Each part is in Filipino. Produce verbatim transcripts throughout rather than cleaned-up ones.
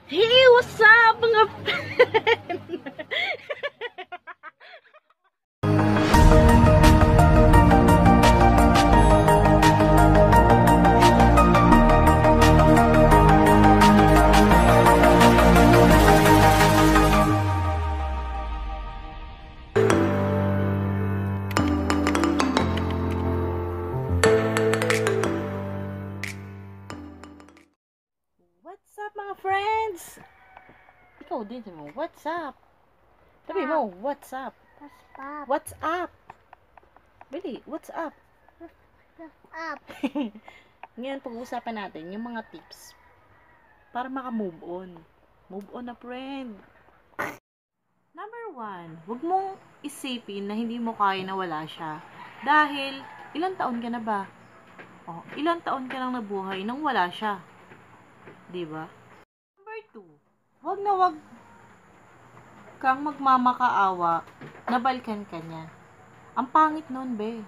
Hey, what's up mga What's up mga friends? Ikaw din sabi mo, what's up? Sabi mo, what's up? What's up? What's up? Really, what's up? What's up? Ngayon pag-uusapan natin yung mga tips para maka-move on. Move on na friend. Number one, huwag mong isipin na hindi mo kaya na wala siya. Dahil, ilang taon ka na ba? Oh, ilang taon ka lang nabuhay nang wala siya. Diba? Number two, wag na wag kang magmamakaawa na balikan ka niya. Ang pangit nun, be.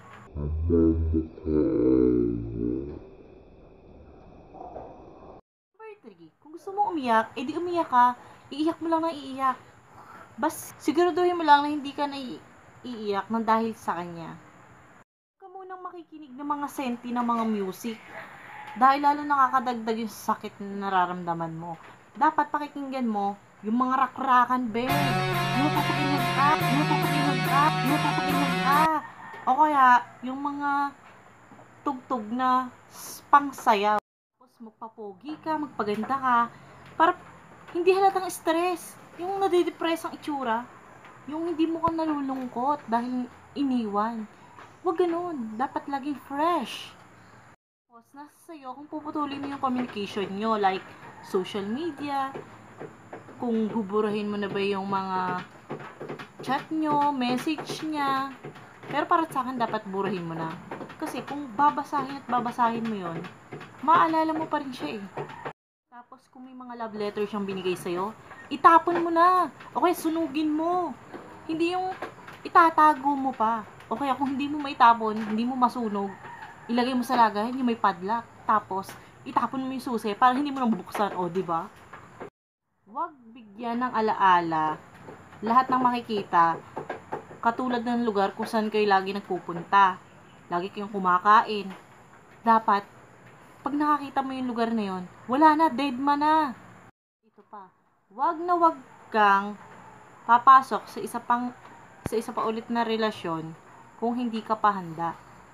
Number three, kung gusto mo umiyak, edi umiyak ka, iiyak mo lang na iiyak. Bas, siguraduhin mo lang na hindi ka na iiyak nang dahil sa kanya. Huwag ka munang makikinig ng mga senti ng mga music. Dahil lalo nakakadagdag yung sakit na nararamdaman mo. Dapat pakikinggan mo yung mga rakrakan, be. Yung papakinggan ka, yung papakinggan ka, yung papakinggan ka. O kaya, yung mga tugtog na pangsayaw. Tapos magpapogi ka, magpaganda ka. Para hindi halatang stress. Yung nadidepress ang itsura. Yung hindi mo ka nalulungkot dahil iniwan. Huwag ganun. Dapat laging fresh. Nasa sa'yo kung puputulin mo yung communication nyo, like social media, kung buburahin mo na ba yung mga chat nyo, message niya. Pero para sa akin, dapat burahin mo na. Kasi kung babasahin at babasahin mo yon, maalala mo pa rin siya eh. Tapos kung may mga love letter siyang binigay sa'yo, itapon mo na. O kaya sunugin mo. Hindi yung itatago mo pa. O kaya kung hindi mo maitapon, hindi mo masunog, ilagay mo sa lagayan yung may padlock. Tapos, itapon mo yung susi para hindi mo nang bubuksan. O, diba? Huwag bigyan ng alaala lahat ng makikita katulad ng lugar kung saan kayo lagi nagpupunta. Lagi kayong kumakain. Dapat, pag nakakita mo yung lugar na yun, wala na, dead man na. Ito pa. Huwag na huwag kang papasok sa isa pang sa isa pa ulit na relasyon kung hindi ka pa handa.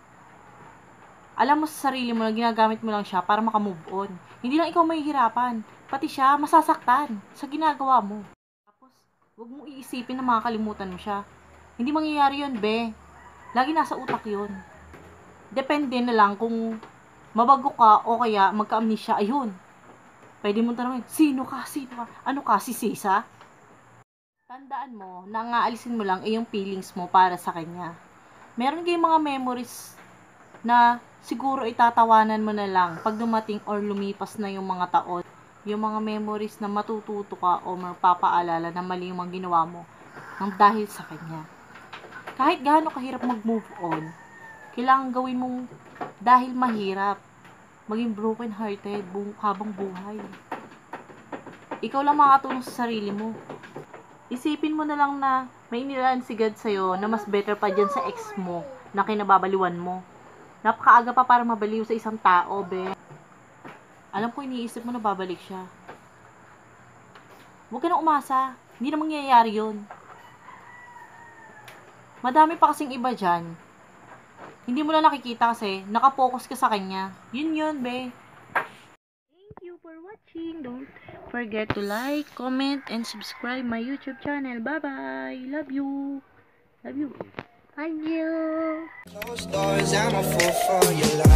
Alam mo sa sarili mo na ginagamit mo lang siya para makamove on. Hindi lang ikaw mahihirapan. Pati siya masasaktan sa ginagawa mo. Tapos, huwag mo iisipin na makakalimutan mo siya. Hindi mangyayari yun, be. Lagi nasa utak yun. Depende na lang kung mabago ka o kaya magka-amnesia. Ayun. Pwede mo tanongin, sino ka? Sino ka? Ano ka? Si Sisa? Tandaan mo na ang aalisin mo lang ay yung feelings mo para sa kanya. Meron kayong mga memories na siguro itatawanan mo na lang pag dumating or lumipas na yung mga taon. Yung mga memories na matututo ka o mapapaalala na mali yung mga ginawa mo nang dahil sa kanya. Kahit gaano kahirap mag-move on, kailangan gawin mong dahil mahirap. Maging broken hearted bu- habang buhay. Ikaw lang makatulong sa sarili mo. Isipin mo na lang na may inilaan si God sa'yo na mas better pa dyan sa ex mo na kinababaliwan mo. Napakaaga pa para mabaliw sa isang tao, be. Alam ko iniisip mo na babalik siya. Huwag ka na umasa. Hindi na mangyayari yun. Madami pa kasing iba dyan. Hindi mo na nakikita kasi nakapokus ka sa kanya. Yun yun, be. Thank you for watching. Don't forget to like, comment, and subscribe my YouTube channel. Bye-bye. Love you. Love you. Thank you. Closed doors, I'm a fool for your love.